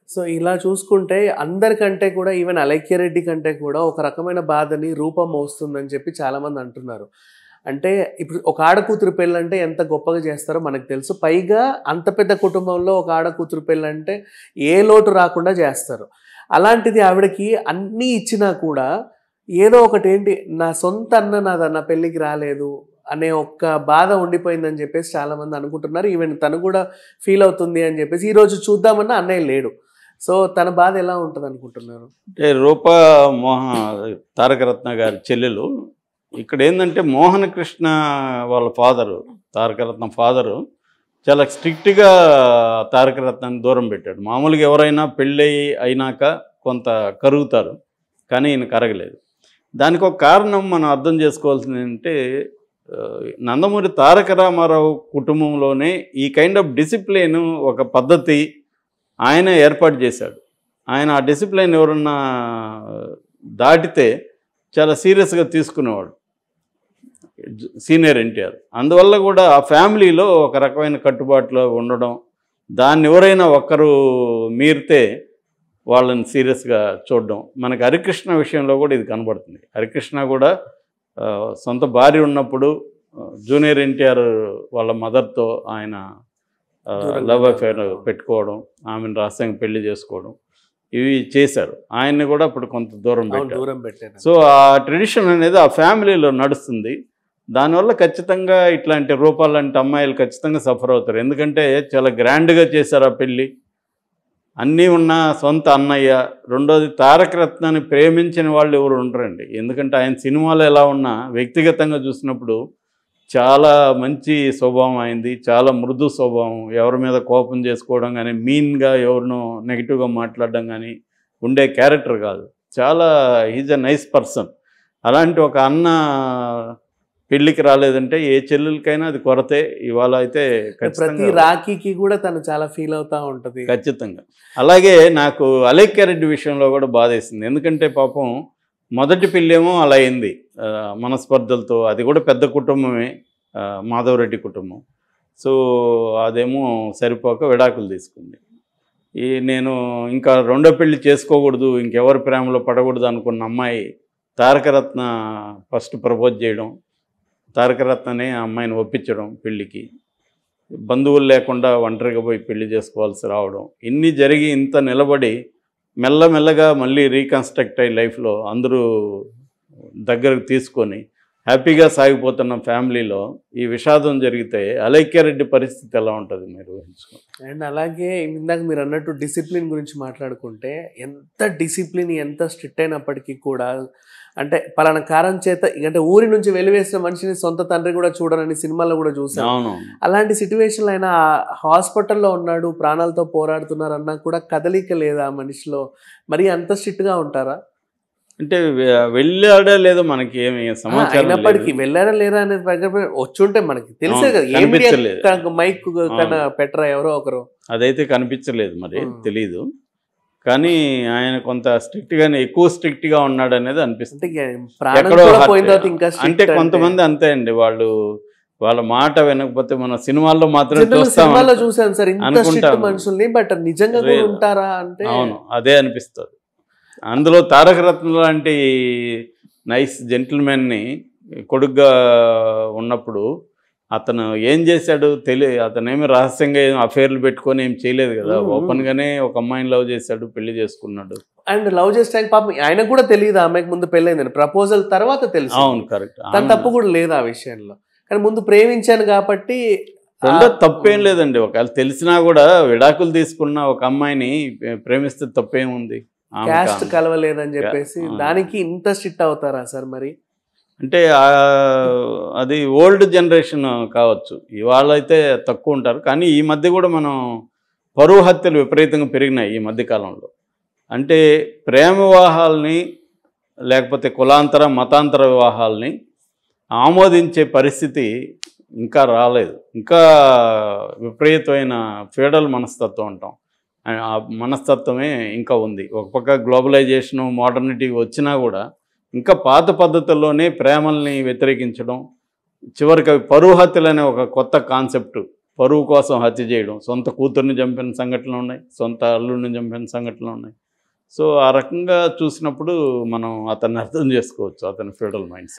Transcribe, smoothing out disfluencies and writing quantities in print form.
So ఇలా చూసుకుంటే అందరికంటే కూడా ఈవెన్ అలైక్యరెడ్డి కంటే కూడా ఒక రకమైన బాధని రూపం మోస్తుందని చెప్పి చాలామంది అంటున్నారు. అంటే ఇప్పుడు ఒక ఆడకూతురు పెళ్ళంటే ఎంత గొప్పగా చేస్తారో మనకు తెలుసు. పైగా అంత పెద్ద కుటుంబంలో ఒక ఆడకూతురు పెళ్ళంటే ఏ లోటు రాకుండా చేస్తారు. అలాంటిది ఆవిడకి అన్నీ ఇచ్చినా కూడా ఏదో ఒకటి ఏంటి నా సొంత అన్న నా పెళ్ళికి రాలేదు అనే ఒక్క బాధ ఉండిపోయిందని చెప్పేసి చాలామంది అనుకుంటున్నారు. ఈవెన్ తను కూడా ఫీల్ అవుతుంది అని చెప్పేసి ఈరోజు చూద్దామన్నా అన్నయ్య లేడు. సో తన బాధ ఎలా ఉంటుంది అనుకుంటున్నారు? అంటే రూపా తారకరత్న గారి చెల్లెలు ఇక్కడ ఏంటంటే మోహన కృష్ణ వాళ్ళ ఫాదరు, తారకరత్న ఫాదరు చాలా స్ట్రిక్ట్గా తారకరత్నాన్ని దూరం పెట్టాడు. మామూలుగా ఎవరైనా పెళ్ళి అయినాక కొంత కరుగుతారు, కానీ ఈయన కరగలేదు. దానికి ఒక కారణం మనం అర్థం చేసుకోవాల్సింది ఏంటంటే నందమూరి తారక రామారావు కుటుంబంలోనే ఈ కైండ్ ఆఫ్ డిసిప్లిన్ ఒక పద్ధతి ఆయన ఏర్పాటు చేశాడు. ఆయన ఆ డిసిప్లిన్ ఎవరన్నా దాటితే చాలా సీరియస్గా తీసుకునేవాడు సీనియర్ ఎన్టీఆర్. అందువల్ల కూడా ఆ ఫ్యామిలీలో ఒక రకమైన కట్టుబాటులో ఉండడం, దాన్ని ఎవరైనా ఒక్కరు మీరితే వాళ్ళని సీరియస్గా చూడడం. మనకి హరికృష్ణ విషయంలో కూడా ఇది కనబడుతుంది. హరికృష్ణ కూడా సొంత భార్య ఉన్నప్పుడు జూనియర్ ఎన్టీఆర్ వాళ్ళ మదర్తో ఆయన లవ్ అఫేర్ పెట్టుకోవడం, ఆమెను రహస్యంగా పెళ్లి చేసుకోవడం, ఇవి చేశారు. ఆయన్ని కూడా అప్పుడు కొంత దూరం పెట్టారు. సో ఆ ట్రెడిషన్ అనేది ఆ ఫ్యామిలీలో నడుస్తుంది. దానివల్ల ఖచ్చితంగా ఇట్లాంటి రూపాలంటే అమ్మాయిలు ఖచ్చితంగా సఫర్ అవుతారు. ఎందుకంటే చాలా గ్రాండ్గా చేశారు ఆ పెళ్ళి, అన్నీ ఉన్న సొంత అన్నయ్య. రెండోది తారకరత్నాన్ని ప్రేమించిన వాళ్ళు ఎవరు ఉండరండి. ఎందుకంటే ఆయన సినిమాలో ఎలా ఉన్నా వ్యక్తిగతంగా చూసినప్పుడు చాలా మంచి స్వభావం అయింది, చాలా మృదు స్వభావం, ఎవరి మీద కోపం చేసుకోవడం కానీ, మీన్గా ఎవరినో నెగిటివ్గా మాట్లాడడం కానీ ఉండే క్యారెక్టర్ కాదు. చాలా ఈజ్ అ నైస్ పర్సన్. అలాంటి ఒక అన్న పెళ్ళికి రాలేదంటే ఏ చెల్లెలకైనా అది కొరతే. ఇవాళ అయితే ప్రతి రాఖీకి కూడా తను చాలా ఫీల్ అవుతూ ఉంటుంది ఖచ్చితంగా. అలాగే నాకు అలైక్యారెడ్డి విషయంలో కూడా బాధేసింది. ఎందుకంటే పాపం మొదటి పెళ్ళేమో అలా అయింది మనస్పర్ధలతో. అది కూడా పెద్ద కుటుంబమే, మాధవరెడ్డి కుటుంబం. సో అదేమో సరిపోక విడాకులు తీసుకుంది. నేను ఇంకా రెండో పెళ్ళి చేసుకోకూడదు, ఇంకెవరి ప్రేమలో పడకూడదు అనుకున్న అమ్మాయి తారకరత్న ఫస్ట్ ప్రపోజ్ చేయడం, తారకరత్ననే ఆ అమ్మాయిని ఒప్పించడం పెళ్ళికి, బంధువులు లేకుండా ఒంటరిగా పోయి పెళ్లి చేసుకోవాల్సి రావడం, ఇన్ని జరిగి ఇంత నిలబడి మెల్లమెల్లగా మళ్ళీ రీకన్స్ట్రక్ట్ అయ్యి లైఫ్లో అందరూ దగ్గరకు తీసుకొని హ్యాపీగా సాగిపోతున్న ఫ్యామిలీలో ఈ విషాదం జరిగితే అలైక్యారెడ్డి పరిస్థితి ఎలా ఉంటుంది మీరు ఊహించుకోండి. అండ్ అలాగే ఇందాక మీరు అన్నట్టు డిసిప్లిన్ గురించి మాట్లాడుకుంటే ఎంత డిసిప్లిన్ ఎంత స్ట్రిక్ట్ అయినప్పటికీ కూడా అంటే పలానా కారణం చేత అంటే ఊరి నుంచి వెలివేసిన మనిషిని సొంత తండ్రి కూడా చూడనని సినిమాలో కూడా చూసాను. అలాంటి సిచ్యువేషన్లో అయినా హాస్పిటల్లో ఉన్నాడు, ప్రాణాలతో పోరాడుతున్నారు అన్నా కూడా కదలిక లేదా ఆ మనిషిలో? మరి అంత స్ట్రిక్ట్గా ఉంటారా? అంటే వెళ్ళాడా లేదో మనకి ఏమి సమాచారం అయినప్పటికీ వెళ్ళారా లేరా అనేది వచ్చుంటే మనకి తెలిసే కదా, మైక్ పెట్టరా ఎవరో ఒకరు, అదైతే కనిపించలేదు, మరి తెలీదు. కానీ ఆయన కొంత స్ట్రిక్ట్గానే ఎక్కువ స్ట్రిక్ట్గా ఉన్నాడు అనేది అనిపిస్తుంది. అంటే కొంతమంది అంతే అండి, వాళ్ళ మాట వినకపోతే మన సినిమాల్లో మాత్రం చూసాను సార్ అనుకుంటాం మనుషుల్ని, బట్ నిజంగా ఉంటారా అంటే అవును అదే అనిపిస్తుంది. అందులో తారకరత్న లాంటి నైస్ జెంటిల్మెన్ని కొడుగ్గా ఉన్నప్పుడు అతను ఏం చేశాడు అతనేమి రహస్యంగా అఫేర్లు పెట్టుకొని ఏం చేయలేదు కదా, ఓపెన్గానే ఒక అమ్మాయిని లవ్ చేశాడు, పెళ్లి చేసుకున్నాడు. అండ్ లవ్ చేస్తే పాపం ఆయనకు కూడా తెలియదు అమ్మాయికి ముందు పెళ్ళైందని, ప్రపోజల్ తర్వాత తెలుసు. అవును కరెక్ట్, తన తప్పు కూడా లేదు ఆ విషయంలో, కానీ ముందు ప్రేమించాను కాబట్టి తప్పేం లేదండి. ఒకవేళ తెలిసినా కూడా విడాకులు తీసుకున్న ఒక అమ్మాయిని ప్రేమిస్తే తప్పేముంది? క్యాస్ట్ కలవలేదని చెప్పేసి దానికి ఇంత స్ట్రిక్ట్ అవుతారా సార్? మరి అంటే అది ఓల్డ్ జనరేషన్ కావచ్చు, ఇవాళ అయితే తక్కువ ఉంటారు. కానీ ఈ మధ్య కూడా మనం పరువు హత్యలు విపరీతంగా పెరిగినాయి ఈ మధ్యకాలంలో. అంటే ప్రేమ వివాహాలని లేకపోతే కులాంతర మతాంతర వివాహాలని ఆమోదించే పరిస్థితి ఇంకా రాలేదు. ఇంకా విపరీతమైన ఫీడల్ మనస్తత్వం అంటాం, ఆ మనస్తత్వమే ఇంకా ఉంది. ఒక పక్క గ్లోబలైజేషను మోడర్నిటీ వచ్చినా కూడా ఇంకా పాత పద్ధతుల్లోనే ప్రేమల్ని వ్యతిరేకించడం, చివరికి అవి పరువు హత్యలు అనే ఒక కొత్త కాన్సెప్ట్ పరువు కోసం హత్య చేయడం, సొంత కూతుర్ని చంపిన సంఘటనలు ఉన్నాయి, సొంత అల్లుడిని చంపిన సంఘటనలు ఉన్నాయి. సో ఆ రకంగా చూసినప్పుడు మనం అతన్ని అర్థం చేసుకోవచ్చు, అతని ఫ్యూడల్ మైండ్స్.